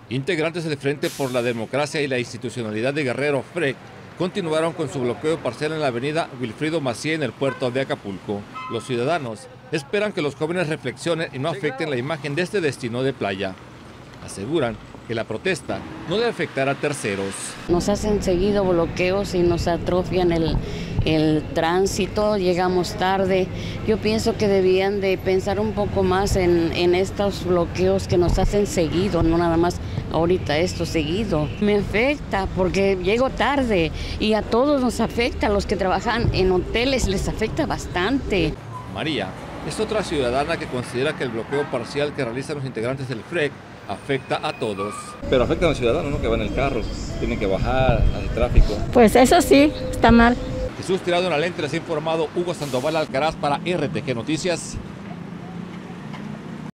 Integrantes del Frente por la Democracia y la Institucionalidad de Guerrero, FREG, continuaron con su bloqueo parcial en la avenida Wilfrido Macié en el puerto de Acapulco. Los ciudadanos esperan que los jóvenes reflexionen y no afecten la imagen de este destino de playa. Aseguran que la protesta no debe afectar a terceros. Nos hacen seguido bloqueos y nos atrofian el tránsito, llegamos tarde. Yo pienso que debían de pensar un poco más en estos bloqueos que nos hacen seguido, no nada más ahorita esto seguido. Me afecta porque llego tarde y a todos nos afecta, a los que trabajan en hoteles les afecta bastante. María es otra ciudadana que considera que el bloqueo parcial que realizan los integrantes del FREG afecta a todos. Pero afecta a los ciudadanos, ¿no?, que van en el carro, tienen que bajar al tráfico. Pues eso sí, está mal. Jesús Tirado en la Lente, les ha informado Hugo Sandoval Alcaraz para RTG Noticias.